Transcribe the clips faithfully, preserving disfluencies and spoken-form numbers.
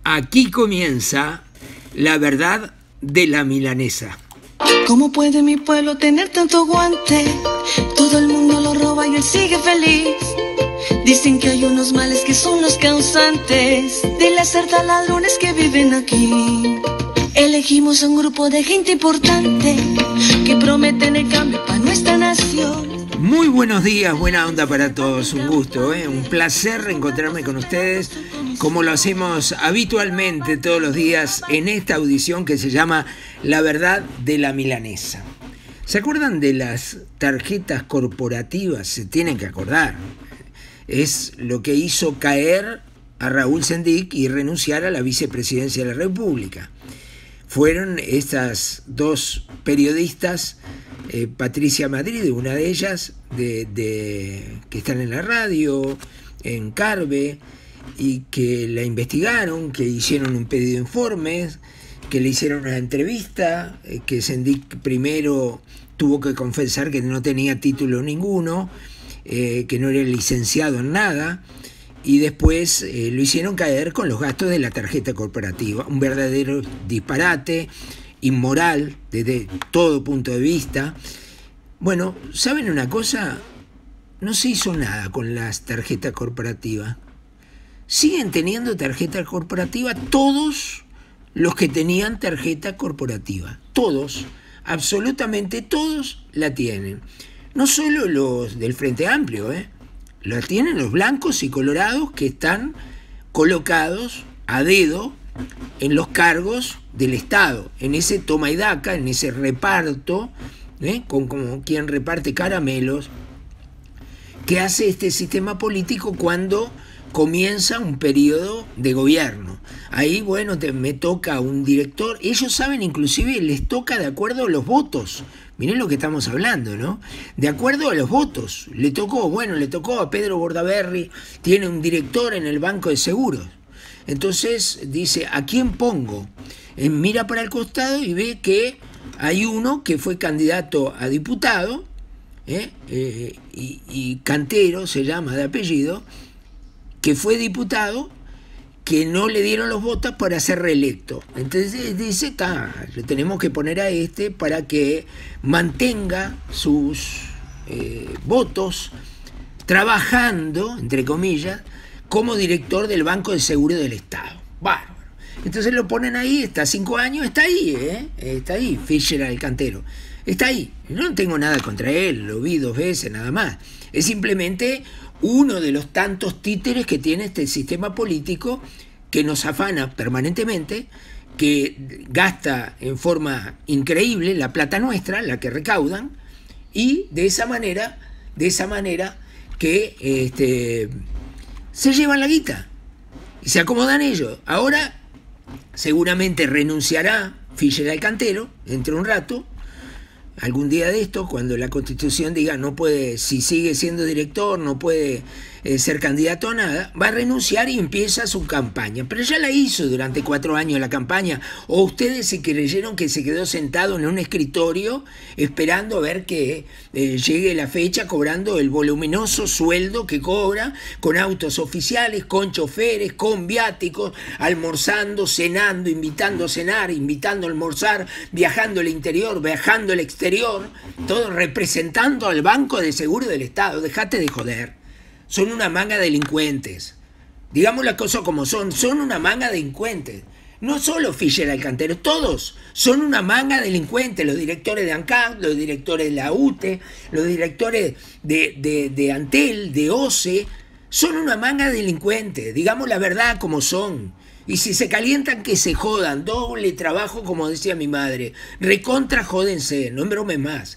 Aquí comienza la verdad de la milanesa. ¿Cómo puede mi pueblo tener tanto guante? Todo el mundo lo roba y él sigue feliz. Dicen que hay unos males que son los causantes de las certas ladrones que viven aquí. Elegimos a un grupo de gente importante que prometen el cambio para nuestra nación. Muy buenos días, buena onda para todos, un gusto, ¿eh? Un placer reencontrarme con ustedes como lo hacemos habitualmente todos los días en esta audición que se llama La verdad de la milanesa. ¿Se acuerdan de las tarjetas corporativas? Se tienen que acordar. Es lo que hizo caer a Raúl Sendic y renunciar a la vicepresidencia de la República. Fueron estas dos periodistas, eh, Patricia Madrid, una de ellas, de, de, que están en la radio, en Carve, y que la investigaron, que hicieron un pedido de informes, que le hicieron una entrevista, eh, que Sendic primero tuvo que confesar que no tenía título ninguno, eh, que no era licenciado en nada, y después eh, lo hicieron caer con los gastos de la tarjeta corporativa. Un verdadero disparate, inmoral desde todo punto de vista. Bueno, ¿saben una cosa? No se hizo nada con las tarjetas corporativas. Siguen teniendo tarjeta corporativa todos los que tenían tarjeta corporativa. Todos, absolutamente todos la tienen. No solo los del Frente Amplio, ¿eh? La tienen los blancos y colorados que están colocados a dedo en los cargos del Estado, en ese toma y daca, en ese reparto, ¿eh? con como quien reparte caramelos, que hace este sistema político cuando comienza un periodo de gobierno. Ahí, bueno, te, me toca un director. Ellos saben, inclusive, les toca de acuerdo a los votos. Miren lo que estamos hablando, ¿no? De acuerdo a los votos. Le tocó, bueno, le tocó a Pedro Bordaberry, tiene un director en el Banco de Seguros. Entonces dice, ¿a quién pongo? Eh, mira para el costado y ve que hay uno que fue candidato a diputado, ¿eh? Eh, y, y Cantero se llama de apellido, que fue diputado, que no le dieron los votos para ser reelecto. Entonces dice, está, le tenemos que poner a este para que mantenga sus eh, votos trabajando, entre comillas, como director del Banco de Seguro del Estado. Bárbaro. Entonces lo ponen ahí, está cinco años, está ahí, ¿eh? Está ahí, Fischer el Cantero. Está ahí. No tengo nada contra él, lo vi dos veces nada más. Es simplemente uno de los tantos títeres que tiene este sistema político que nos afana permanentemente, que gasta en forma increíble la plata nuestra, la que recaudan, y de esa manera, de esa manera que este, se llevan la guita y se acomodan ellos. Ahora seguramente renunciará Fischer al Cantero dentro de un rato. Algún día de esto, cuando la Constitución diga no puede, si sigue siendo director, no puede eh, ser candidato a nada, va a renunciar y empieza su campaña. Pero ya la hizo durante cuatro años la campaña. ¿O ustedes se creyeron que se quedó sentado en un escritorio esperando a ver que eh, llegue la fecha, cobrando el voluminoso sueldo que cobra, con autos oficiales, con choferes, con viáticos, almorzando, cenando, invitando a cenar, invitando a almorzar, viajando al interior, viajando al exterior, todo representando al Banco de Seguro del Estado? Dejate de joder. Son una manga de delincuentes. Digamos las cosas como son. Son una manga de delincuentes. No solo Fischer al Cantero, todos son una manga de delincuentes. Los directores de ANCAP, los directores de la U T E, los directores de, de, de Antel, de O C E, son una manga de delincuentes. Digamos la verdad como son. Y si se calientan, que se jodan. Doble trabajo, como decía mi madre. Recontra jódense, no embromes más.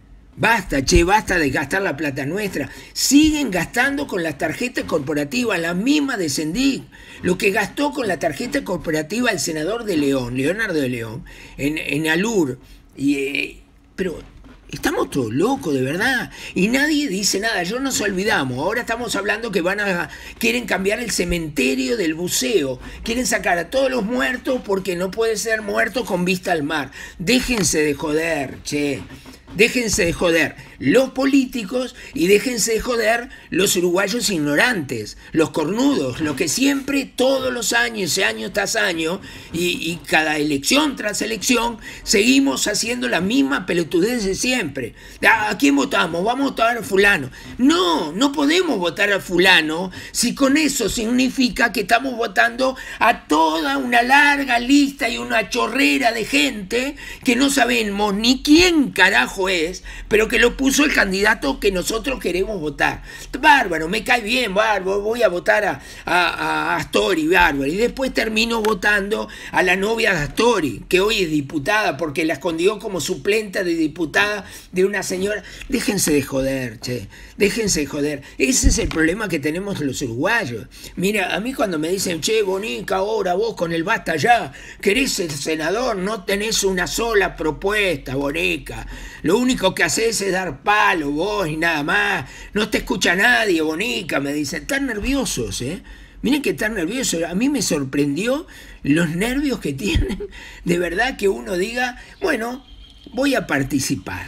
Basta, che, basta de gastar la plata nuestra. Siguen gastando con las tarjetas corporativas, la misma de Sendic. Lo que gastó con la tarjeta corporativa el senador de León, Leonardo de León, en, en Alur. Y, eh, pero estamos todos locos, de verdad. Y nadie dice nada. Yo nos olvidamos. Ahora estamos hablando que van a quieren cambiar el cementerio del buceo. Quieren sacar a todos los muertos porque no puede ser muerto con vista al mar. Déjense de joder, che. Déjense de joder los políticos y déjense de joder los uruguayos ignorantes, los cornudos, los que siempre, todos los años, año tras año, y, y cada elección tras elección, seguimos haciendo la misma pelotudez de siempre. ¿A quién votamos? Vamos a votar a fulano. No, no podemos votar a fulano si con eso significa que estamos votando a toda una larga lista y una chorrera de gente que no sabemos ni quién carajo es, pero que lo puso el candidato que nosotros queremos votar. Bárbaro, me cae bien, bárbaro, voy a votar a, a, a Astori, bárbaro, y después termino votando a la novia de Astori, que hoy es diputada, porque la escondió como suplente de diputada de una señora. Déjense de joder, che, déjense de joder. Ese es el problema que tenemos los uruguayos. Mira, a mí cuando me dicen, che, Bonica, ahora vos con el basta ya, querés ser senador, no tenés una sola propuesta, Bonica. Lo único que haces es dar palo vos y nada más. No te escucha nadie, Bonica, me dicen. Están nerviosos, ¿eh? Miren que están nerviosos. A mí me sorprendió los nervios que tienen. De verdad que uno diga, bueno, voy a participar.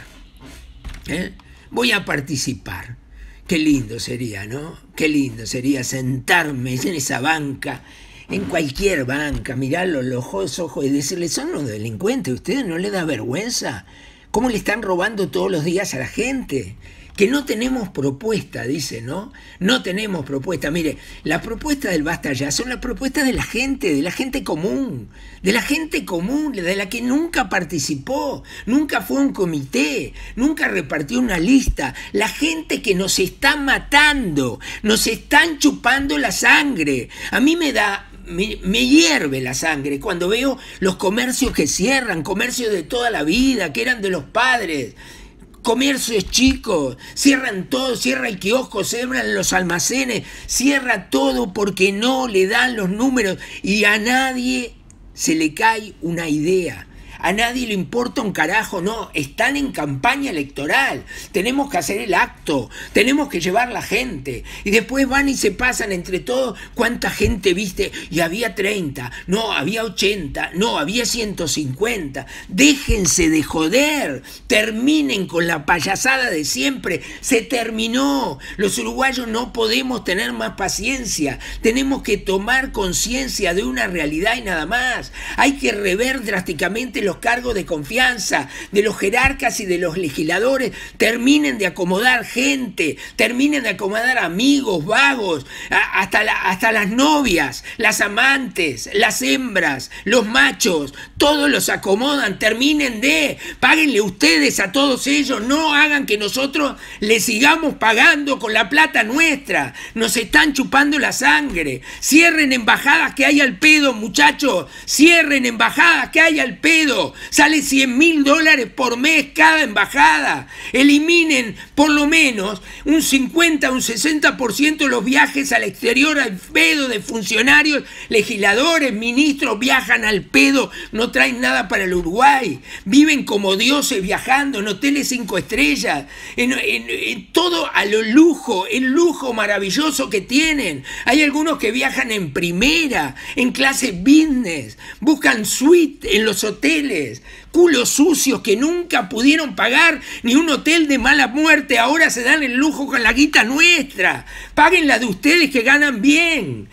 ¿eh? Voy a participar. Qué lindo sería, ¿no? Qué lindo sería sentarme en esa banca, en cualquier banca, mirarlo los ojos y decirle, son los delincuentes, ¿ustedes no les da vergüenza? ¿Cómo le están robando todos los días a la gente? Que no tenemos propuesta, dice, ¿no? No tenemos propuesta. Mire, las propuestas del Basta Ya son las propuestas de la gente, de la gente común, de la gente común, de la que nunca participó, nunca fue a un comité, nunca repartió una lista. La gente que nos está matando, nos están chupando la sangre. A mí me da... Me, me hierve la sangre cuando veo los comercios que cierran, comercios de toda la vida, que eran de los padres, comercios chicos, cierran todo, cierra el kiosco, cierran los almacenes, cierra todo porque no le dan los números y a nadie se le cae una idea. A nadie le importa un carajo, no, están en campaña electoral, tenemos que hacer el acto, tenemos que llevar la gente, y después van y se pasan entre todos, ¿cuánta gente viste? Y había treinta, no, había ochenta, no, había ciento cincuenta, déjense de joder, terminen con la payasada de siempre, se terminó, los uruguayos no podemos tener más paciencia, tenemos que tomar conciencia de una realidad y nada más, hay que rever drásticamente los cargos de confianza de los jerarcas y de los legisladores, terminen de acomodar gente, terminen de acomodar amigos, vagos, hasta, la, hasta las novias, las amantes, las hembras, los machos, todos los acomodan, terminen de, páguenle ustedes a todos ellos, no hagan que nosotros les sigamos pagando con la plata nuestra, nos están chupando la sangre, cierren embajadas que hay al pedo, muchachos, cierren embajadas que hay al pedo, sale cien mil dólares por mes cada embajada, eliminen por lo menos un cincuenta, un sesenta por ciento de los viajes al exterior al pedo de funcionarios, legisladores, ministros, viajan al pedo, no traen nada para el Uruguay, viven como dioses viajando en hoteles cinco estrellas, en, en, en todo a lo lujo, el lujo maravilloso que tienen, hay algunos que viajan en primera, en clase business, buscan suite en los hoteles, culos sucios que nunca pudieron pagar ni un hotel de mala muerte, ahora se dan el lujo con la guita nuestra, paguen la de ustedes que ganan bien.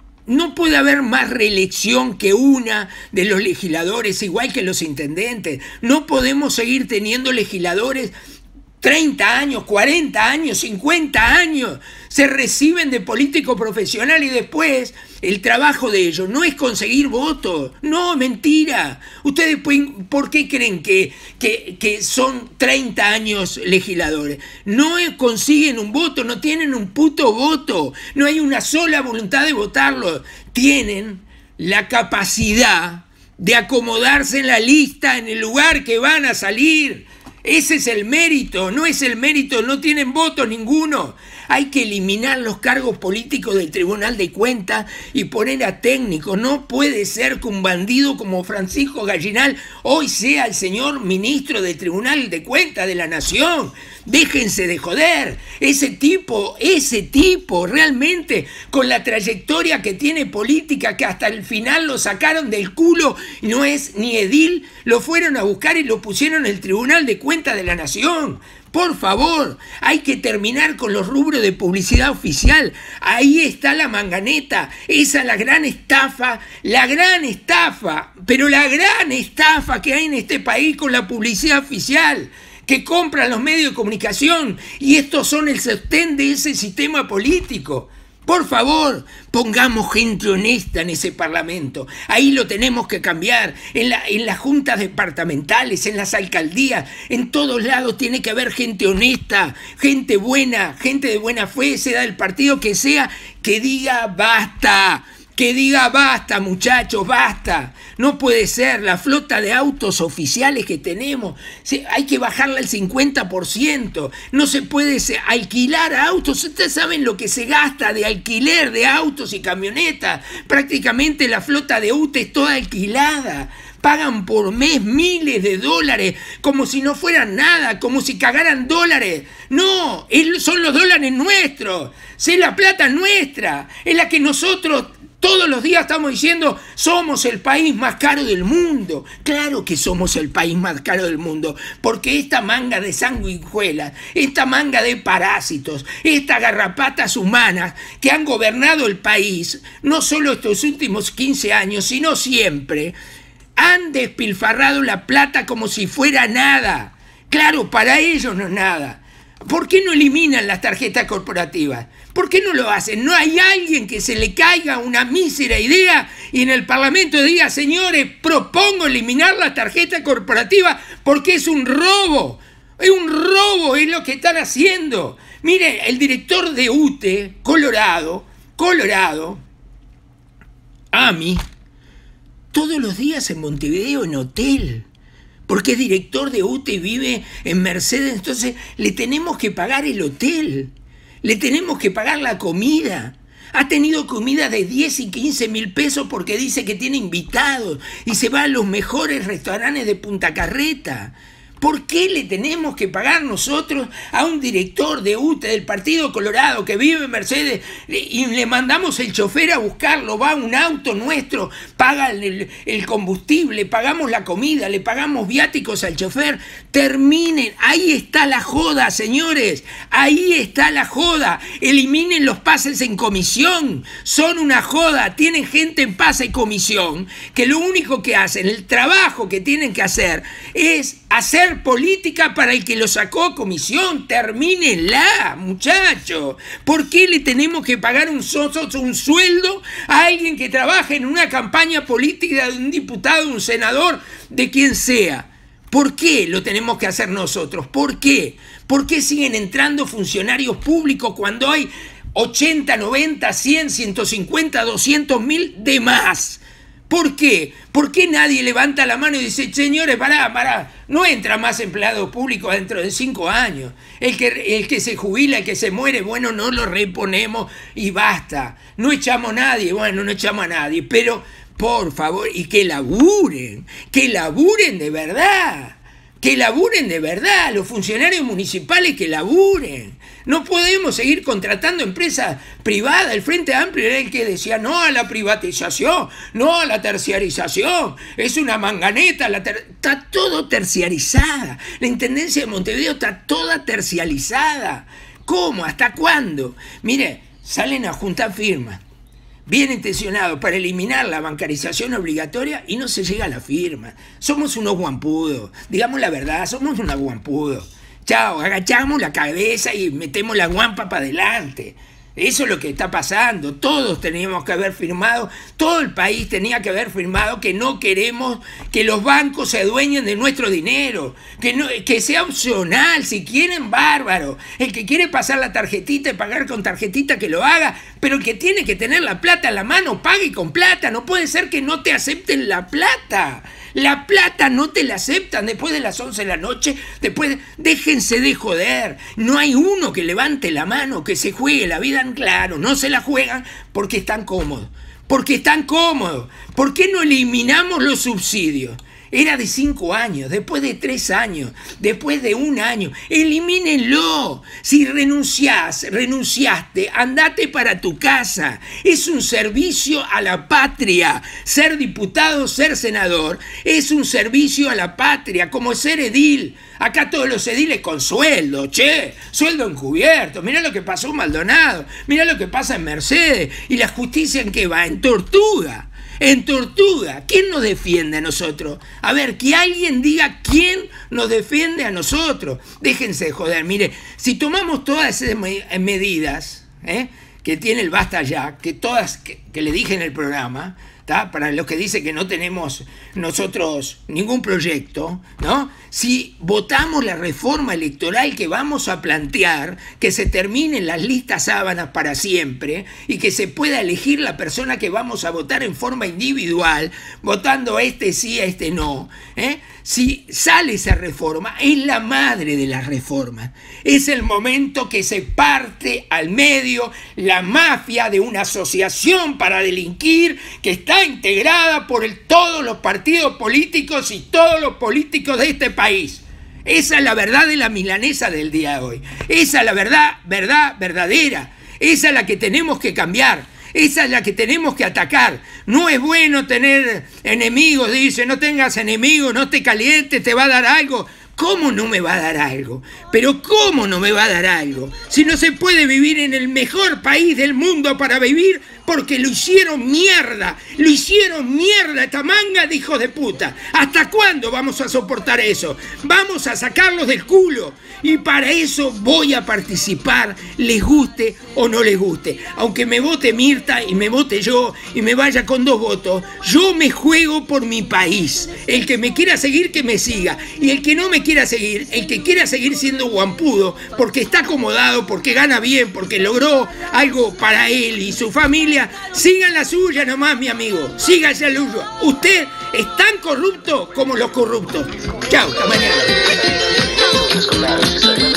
No puede haber más reelección que una de los legisladores, igual que los intendentes. No podemos seguir teniendo legisladores treinta años, cuarenta años, cincuenta años, se reciben de político profesional y después el trabajo de ellos no es conseguir votos. No, mentira. Ustedes, ¿por qué creen que, que, que son treinta años legisladores? No consiguen un voto, no tienen un puto voto, no hay una sola voluntad de votarlo. Tienen la capacidad de acomodarse en la lista, en el lugar que van a salir. Ese es el mérito, no es el mérito, no tienen voto ninguno. Hay que eliminar los cargos políticos del Tribunal de Cuentas y poner a técnicos. No puede ser que un bandido como Francisco Gallinal hoy sea el señor ministro del Tribunal de Cuentas de la Nación. Déjense de joder. Ese tipo, ese tipo realmente con la trayectoria que tiene política, que hasta el final lo sacaron del culo y no es ni edil, lo fueron a buscar y lo pusieron en el Tribunal de Cuentas de la Nación. Por favor, hay que terminar con los rubros de publicidad oficial. Ahí está la manganeta. Esa es la gran estafa, la gran estafa, pero la gran estafa que hay en este país con la publicidad oficial, que compran los medios de comunicación, y estos son el sostén de ese sistema político. Por favor, pongamos gente honesta en ese Parlamento. Ahí lo tenemos que cambiar. En, la, en las juntas departamentales, en las alcaldías, en todos lados tiene que haber gente honesta, gente buena, gente de buena fe, sea del partido que sea, que diga basta. Que diga basta, muchachos, basta. No puede ser, la flota de autos oficiales que tenemos, hay que bajarla al cincuenta por ciento. No se puede alquilar autos. Ustedes saben lo que se gasta de alquiler de autos y camionetas. Prácticamente la flota de U T E es toda alquilada. Pagan por mes miles de dólares, como si no fueran nada, como si cagaran dólares. No, son los dólares nuestros. Es la plata nuestra, es la que nosotros todos los días estamos diciendo, somos el país más caro del mundo. Claro que somos el país más caro del mundo, porque esta manga de sanguijuelas, esta manga de parásitos, estas garrapatas humanas que han gobernado el país, no solo estos últimos quince años, sino siempre, han despilfarrado la plata como si fuera nada. Claro, para ellos no es nada. ¿Por qué no eliminan las tarjetas corporativas? ¿Por qué no lo hacen? ¿No hay alguien que se le caiga una mísera idea y en el Parlamento diga, señores, propongo eliminar la tarjeta corporativa porque es un robo? Es un robo, es lo que están haciendo. Mire, el director de U T E, Colorado, Colorado, Ami, todos los días en Montevideo en hotel, porque es director de U T E y vive en Mercedes, entonces le tenemos que pagar el hotel, le tenemos que pagar la comida. Ha tenido comida de diez y quince mil pesos porque dice que tiene invitados y se va a los mejores restaurantes de Punta Carreta. ¿Por qué le tenemos que pagar nosotros a un director de U T E del Partido Colorado que vive en Mercedes y le mandamos el chofer a buscarlo? Va a un auto nuestro, paga el, el combustible, pagamos la comida, le pagamos viáticos al chofer. Terminen, ahí está la joda, señores, ahí está la joda. Eliminen los pases en comisión, son una joda. Tienen gente en pase y comisión que lo único que hacen, el trabajo que tienen que hacer es hacer política para el que lo sacó a comisión. Termínenla, muchachos. ¿Por qué le tenemos que pagar un, un sueldo a alguien que trabaja en una campaña política de un diputado, un senador, de quien sea? ¿Por qué lo tenemos que hacer nosotros? ¿Por qué? ¿Por qué siguen entrando funcionarios públicos cuando hay ochenta, noventa, cien, ciento cincuenta, doscientos mil de más? ¿Por qué? ¿Por qué nadie levanta la mano y dice, señores, pará, pará, no entra más empleado público dentro de cinco años? El que, el que se jubila, el que se muere, bueno, no lo reponemos y basta. No echamos a nadie, bueno, no echamos a nadie, pero por favor, y que laburen, que laburen de verdad. Que laburen de verdad, los funcionarios municipales que laburen. No podemos seguir contratando empresas privadas. El Frente Amplio era el que decía no a la privatización, no a la terciarización. Es una manganeta. La ter... Está todo terciarizada. La Intendencia de Montevideo está toda terciarizada. ¿Cómo? ¿Hasta cuándo? Mire, salen a juntar firmas, bien intencionado para eliminar la bancarización obligatoria y no se llega a la firma. Somos unos guampudos, digamos la verdad, somos unos guampudos. Chao, agachamos la cabeza y metemos la guampa para adelante. Eso es lo que está pasando. Todos teníamos que haber firmado, todo el país tenía que haber firmado que no queremos que los bancos se adueñen de nuestro dinero, que, no, que sea opcional, si quieren, bárbaro. El que quiere pasar la tarjetita y pagar con tarjetita, que lo haga, pero el que tiene que tener la plata en la mano, pague con plata. No puede ser que no te acepten la plata. La plata no te la aceptan después de las once de la noche. Después, déjense de joder. No hay uno que levante la mano, que se juegue la vida en claro. No se la juegan porque están cómodos. Porque están cómodos. ¿Por qué no eliminamos los subsidios? Era de cinco años, después de tres años, después de un año. Elimínenlo. Si renunciás, renunciaste, andate para tu casa. Es un servicio a la patria. Ser diputado, ser senador, es un servicio a la patria, como ser edil. Acá todos los ediles con sueldo, che, sueldo encubierto. Mirá lo que pasó en Maldonado, mirá lo que pasa en Mercedes. ¿Y la justicia en qué va? En Tortuga. En Tortuga. ¿Quién nos defiende a nosotros? A ver, que alguien diga quién nos defiende a nosotros. Déjense de joder. Mire, si tomamos todas esas medidas ¿eh? que tiene el Basta Ya, que todas que, que le dije en el programa, ¿tá? Para los que dicen que no tenemos nosotros ningún proyecto, ¿no? Si votamos la reforma electoral que vamos a plantear, que se terminen las listas sábanas para siempre y que se pueda elegir la persona que vamos a votar en forma individual, votando a este sí, a este no, ¿eh? Si sale esa reforma, es la madre de las reformas. Es el momento que se parte al medio la mafia de una asociación para delinquir que está integrada por el, todos los partidos políticos y todos los políticos de este país. Esa es la verdad de la milanesa del día de hoy. Esa es la verdad, verdad, verdadera. Esa es la que tenemos que cambiar. Esa es la que tenemos que atacar. No es bueno tener enemigos, dice, no tengas enemigos, no te calientes, te va a dar algo. ¿Cómo no me va a dar algo? Pero ¿cómo no me va a dar algo? Si no se puede vivir en el mejor país del mundo para vivir porque lo hicieron mierda. Lo hicieron mierda esta manga de hijos de puta. ¿Hasta cuándo vamos a soportar eso? Vamos a sacarlos del culo. Y para eso voy a participar, les guste o no les guste. Aunque me vote Mirta y me vote yo y me vaya con dos votos, yo me juego por mi país. El que me quiera seguir, que me siga. Y el que no me quiera seguir, el que quiera seguir siendo guampudo, porque está acomodado, porque gana bien, porque logró algo para él y su familia, sigan la suya nomás, mi amigo. Síganse la suya. Usted es tan corrupto como los corruptos. Chao, hasta mañana.